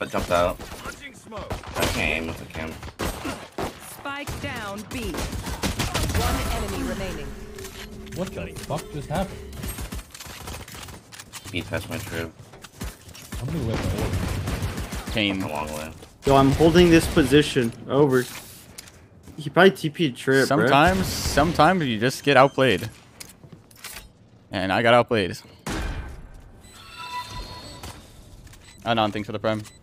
but jumped out. I can't aim with the cam. Spike down B. One enemy remaining. What the fuck just happened? He touched my trip. I'm gonna win the order. Pain. A long way. Yo, I'm holding this position. Over. He probably TP'd trip, Sometimes you just get outplayed. And I got outplayed. I don't think for the prime.